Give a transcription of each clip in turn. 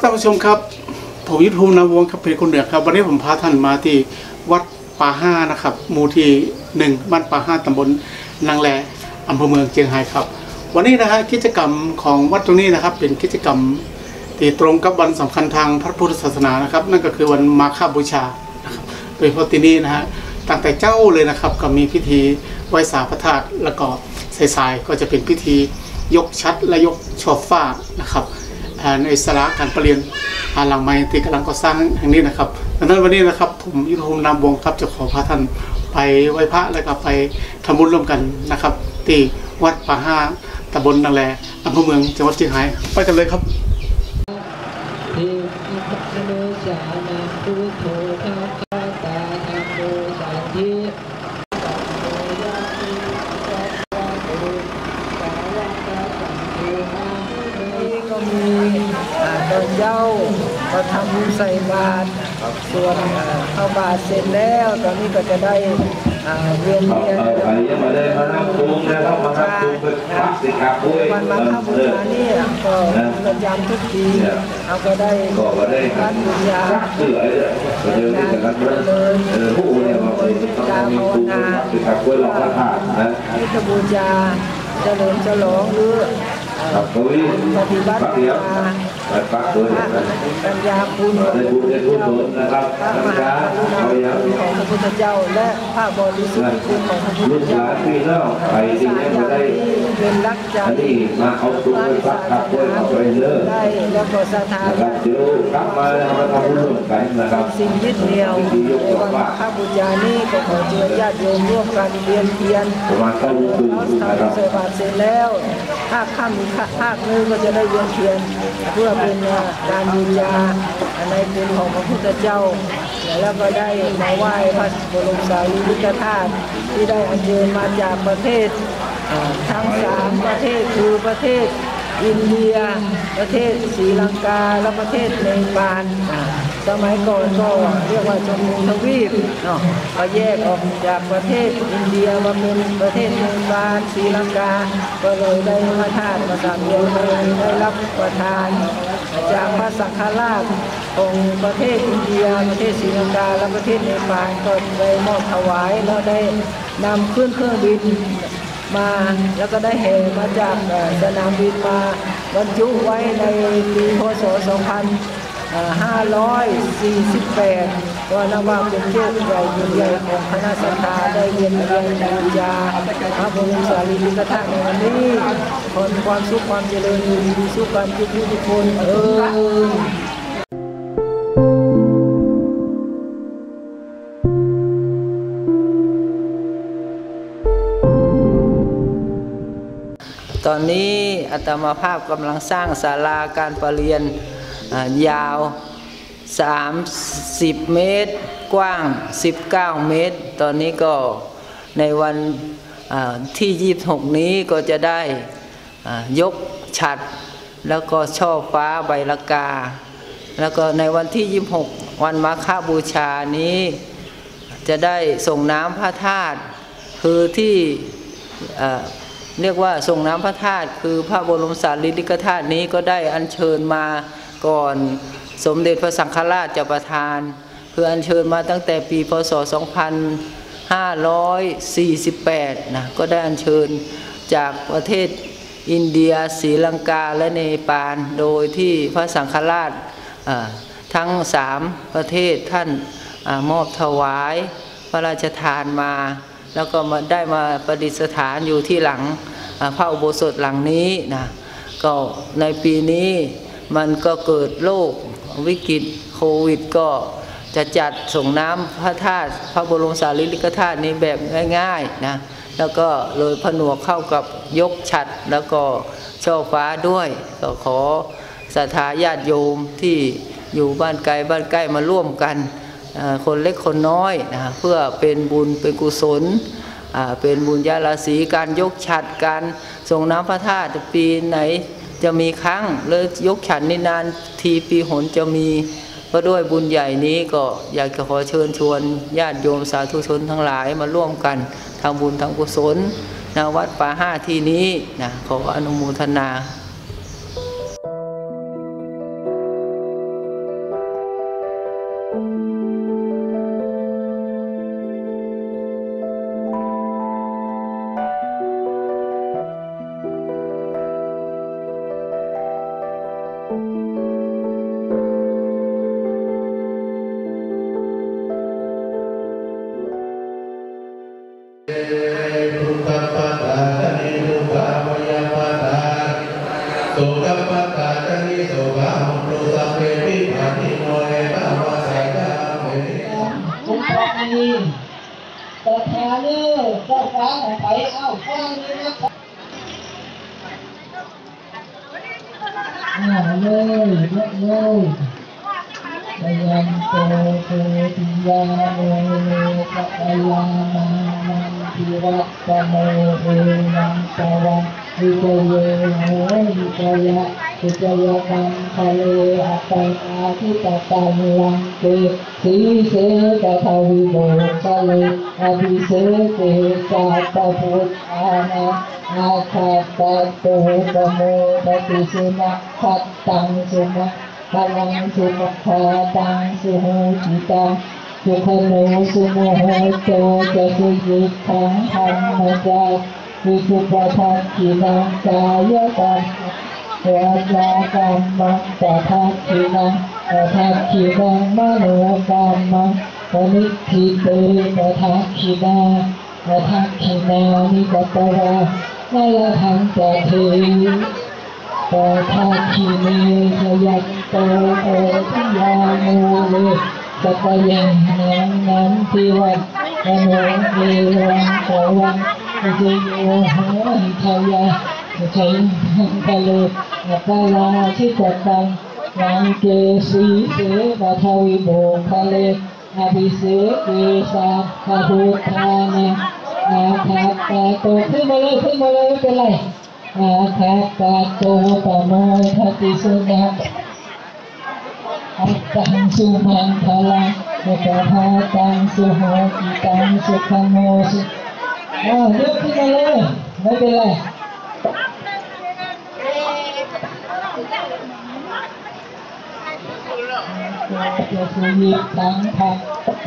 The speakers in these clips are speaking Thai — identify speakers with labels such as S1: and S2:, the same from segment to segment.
S1: ท่านผู้ชมครับผมยุทธภูมินาวงศ์ครับเพจคนเหนือครับวันนี้ผมพาท่านมาที่วัดป่าห้านะครับหมู่ที่1บ้านป่าห้าตำบลนางแลอำเภอเมืองเชียงรายครับวันนี้นะฮะกิจกรรมของวัดตรงนี้นะครับเป็นกิจกรรมที่ตรงกับวันสำคัญทางพระพุทธศาสนานะครับนั่นก็คือวันมาฆบูชานะครับโดยเฉพาะที่นี่นะฮะตั้งแต่เจ้าเลยนะครับก็มีพิธีไหว้สาพระธาตุแล้วก็สายๆก็จะเป็นพิธียกชัดและยกช่อฟ้านะครับในศาลาการประเรียนหลังใหม่ที่กำลังก่อสร้างแห่งนี้นะครับดังนั้นวันนี้นะครับผมยุทธภูมินามวงศ์ครับจะขอพาท่านไปไหว้พระแล้วก็ไปทำบุญร่วมกันนะครับที่วัดป่าห้าตำบลนางแลอำเภอเมืองจังหวัดเชียงรายไปกันเลยครับ
S2: ตอนเจ้าก็ทำบุญใส่บาตรส่วนเข้าบาตรเสร็จแล้วตอนนี้ก็จะได้เวียน
S3: มาเลยมานั่งปรุงนะครับมานั่งปรุงเป็นพักสิครับ
S2: วันมาฆบูชานี่ก็ประจำทุกปีเราก็ได้การบูชา
S3: เสือเลยเดินไปกันเลยผู้เนี่ยมาเป็นต้องมีปรุงสิครับกล้วยหลอกพระธาตุนะ
S2: ที่จะบูชาเจริญฉลองหรือปฏิบัติปัญญาคุณพระมหากรุณาธิคุณของพระพุทธเจ้าและพระบริสุทธิ์คุณของพระพุทธเจ้าเป็นรักใจ
S3: มาเอาตัวไปพักขับด้วยเอาไปเลย
S2: ได้แล้วก็ศรัทธา
S3: เดี๋ยวกลับมาทำบุญร่วมกันนะครับ
S2: สิ่งยึดเหนี่ยวในวันมาฆบูชานี้ก็ขอเชิญญาติโยมร่วมกันเวียนเทียน
S3: ประมาณ9 โมง
S2: นะครับใส่บาตรเสร็จแล้วภาคค่ำภาคนึงก็จะได้เวียนเทียนเพื่อเป็นการบูชาในคุณของพระพุทธเจ้าแล้วก็ได้มาไหว้พระบรมสารีริกธาตุที่ได้อัญเชิญมาจากประเทศทั้ง3ประเทศคือประเทศอินเดียประเทศศรีลังกาและประเทศเนปาลสมัยก่อนก็เรียกว่าชมพูทวีปก็แยกออกจากประเทศอินเดียมาเป็นประเทศเนปาลศรีลังกาก็เลยได้พระธาตุมาสร้างเดียวกันได้รับประทานจากพระสังฆราชของประเทศอินเดียประเทศศรีลังกาและประเทศเนปาลก็ได้มอบถวายแล้วได้นำขึ้นเครื่องบินมาแล้วก็ได้แห่มาจากสนามบินมาบรรจุไว้ในปีพ.ศ. 2548ก็นับว่าเป็นโชคใหญ่ยิ่งใหญ่ของคณะสัตยาได้เวียนบูชาพระบรมสารีริกธาตุในวันนี้ขอความสุขความเจริญมีสุขกันทุกคนตอนนี้อาตมาภาพกำลังสร้างศาลาการประเรียนยาว30 เมตรกว้าง19 เมตรตอนนี้ก็ในวันที่26นี้ก็จะได้ยกฉัตรแล้วก็ช่อฟ้าใบละกาแล้วก็ในวันที่26วันมาฆบูชานี้จะได้ส่งน้ำพระธาตุคือที่เรียกว่าส่งน้ำพระธาตุคือพระบรมสารีริกธาตุนี้ก็ได้อัญเชิญมาก่อนสมเด็จพระสังฆราชจะประทานคืออัญเชิญมาตั้งแต่ปีพ.ศ. 2548นะก็ได้อัญเชิญจากประเทศอินเดียศรีลังกาและเนปาลโดยที่พระสังฆราชทั้ง3ประเทศท่านมอบถวายพระราชทานมาแล้วก็มาได้มาประดิษฐานอยู่ที่หลังพระอุโบสถหลังนี้นะก็ในปีนี้มันก็เกิดโรควิกฤตโควิดก็จะจัดส่งน้ำพระธาตุพระบรมสารีริกธาตุนี้แบบง่ายๆนะแล้วก็เลยผนวกเข้ากับยกฉัตรแล้วก็ช่อฟ้าด้วยก็ขอศรัทธาญาติโยมที่อยู่บ้านไกลบ้านใกล้มาร่วมกันคนเล็กคนน้อยนะเพื่อเป็นบุญเป็นกุศลเป็นบุญญาราศีการยกฉัตรการส่งน้ำพระธาตุปีไหนจะมีครั้งเลยยกฉัตรนี่นานทีปีหนจะมีก็ด้วยบุญใหญ่นี้ก็อยากจะขอเชิญชวนญาติโยมสาธุชนทั้งหลายมาร่วมกันทำบุญทำกุศลณวัดป่าห้าที่นี้นะขออนุโมทนา
S4: แต่แทนเลยก็ฟ้าของไปเอาฟ้าเลยนะเลยยังโตโตติยาโมโนกัปยามามันทิวัตตโมเอนังตวังวิจโยโหวิจยะวิจยะมังคะเลอัปปนาทิตตังลังเกสีเสกทวิโมคะเลอภิเสเกสัพพพุทธานาอาคาตัตโตปโมปฏิสุนัขขัตตังสุนัขพลังสุขคาตังสุโหจิตังสุขโนสุโมโหโตจะสุยิขังธรรมจักวิสุปทักขินังกายกรรมวาจากรรมังปทักขินังทักขินังมโนกรรมังปนิทิเตปทักขินาทักขินานิกัตวะนาลหังจะเทปทักขิเนชยัตโตโอทิยาโมเลสัพยังนันติวัตมโนเอวังโตวังวิจโยโหหิทายาชัยหังกะเลกาลาชิตตังนังเกสีเสปทวิโมคะเลอภิเสเกสาคาหุทานะอาคาตาโตขึ้นมาเลยไม่เป็นไรอาคาตาโตปโมทัติสุนัขอัตตังสุมังคลังเอกภาตังสุโหติตังสุขโมสุยกขึ้นมาเลยไม่เป็นไรจะสุยิตังทัก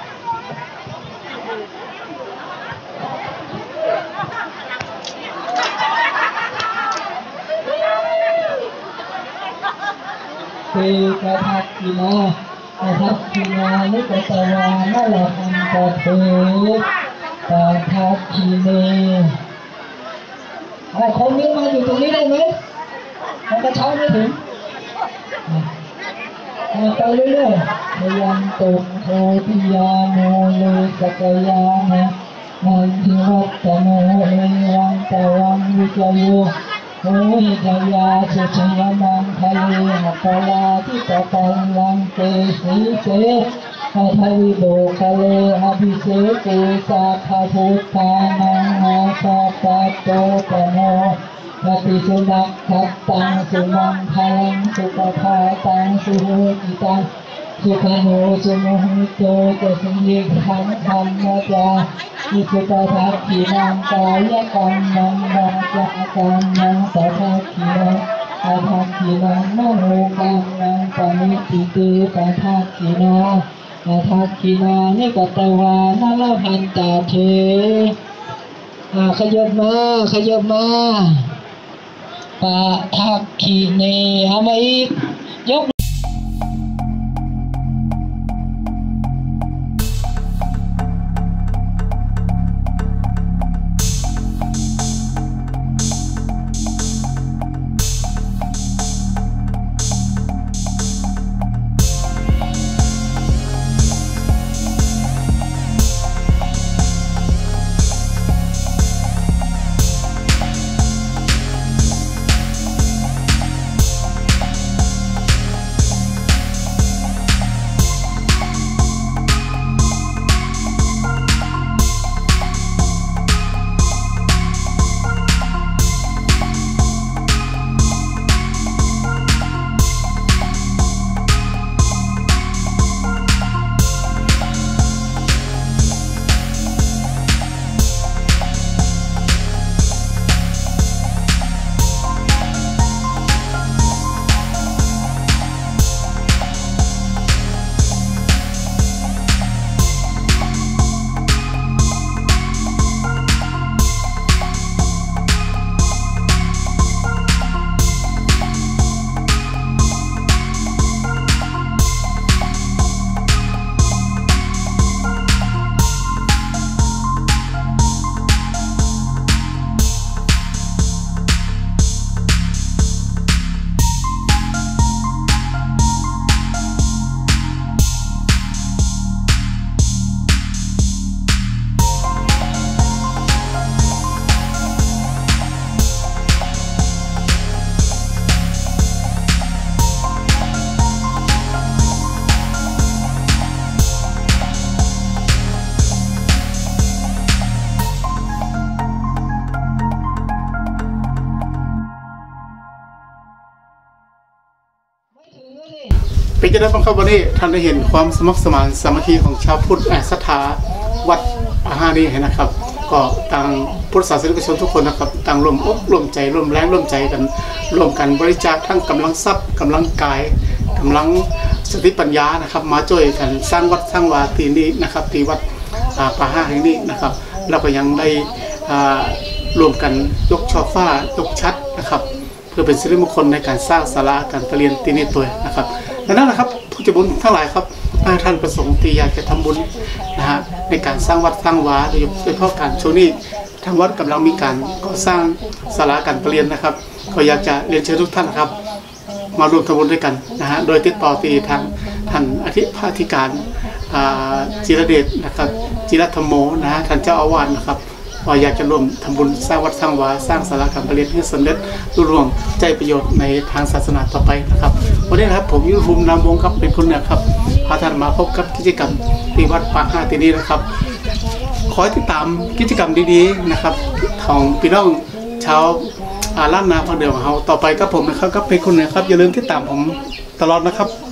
S4: เกทักขินาทักขินานิกตวานาลหันตเถตทักขิเนคนนี้มาอยู่ตรงนี้ได้ไหมมันกระเช้าไม่ถึงไปเรื่อยๆยันตุโคติยาโมเลสกยานะมันทิวัตโมเอวังตวังวิจโยโหหิทายาสุชยมังคะเลหัปลาทิตตังลังเกสีเสอาทวิโดคะเลอภิเสเกสัพพพุทธานังอาคาตัตโตปโมปฏิสุนัขขัตตังสุมังคลังสุปภาตังสุโหติตังสุขโนสุโมหิโตจะสุยิขังธรรมจาวิสุปทักขินังกายกรรมังวาจากรรมังสัพพะขินังทักขินังมโนกรรมังปณิทิเตปทักขินาทักขินานิกัตวานาลหันตาเทขยับมาปะทักขิเนเอามาอีกยก
S1: ได้บ้างครับวันนี้ท่านได้เห็นความสมัครสมานสามัคคีของชาวพุทธศรัทธาวัดป่าห้านี้เห็นนะครับก็ต่างพุทธศาสนิกชนทุกคนนะครับต่างร่วมอกร่วมใจร่วมแรงร่วมใจกันร่วมกันบริจาคทั้งกำลังทรัพย์กำลังกายกำลังสติปัญญานะครับมาช่วยกันสร้างวัดสร้างวาที่นี้นะครับที่วัดป่าห้าแห่งนี้นะครับแล้วก็ยังได้รวมกันยกช่อฟ้ายกชัดนะครับเพื่อเป็นสิริมงคลในการสร้างศาลาการประเรียนที่นี้ตัวนะครับดังนั้นนะครับผู้ใจบุญทั้งหลายครับท่านประสงค์ที่อยากจะทำบุญนะฮะในการสร้างวัดสร้างวาโดยเฉพาะการช่วงนี้ทางวัดกำลังมีการก่อสร้างศาลาการประเรียนนะครับก็อยากจะเรียนเชิญทุกท่านนะครับมารวมทำบุญด้วยกันนะฮะโดยติดต่อที่ทางท่านอธิการจิรเดชนะครับจิรธรรมโมนะฮะท่านเจ้าอาวาสนะครับว่าอยากจะร่วมทำบุญสร้างวัดสร้างวาสร้างศาลาการประเรียนให้สำเร็จรุ่งเรืองใจประโยชน์ในทางศาสนาต่อไปนะครับวันนี้นะครับผมยุทธภูมินามวงศ์ครับเป็นคนเนี่ยครับพาท่านมาพบกับกิจกรรมที่วัดป่าห้าที่นี้นะครับขอติดตามกิจกรรมดีๆนะครับของพี่น้องชาวล้านนาพังเดือของเราต่อไปกับผมนะครับก็เป็นคนเนี่ยครับอย่าลืมติดตามผมตลอดนะครับ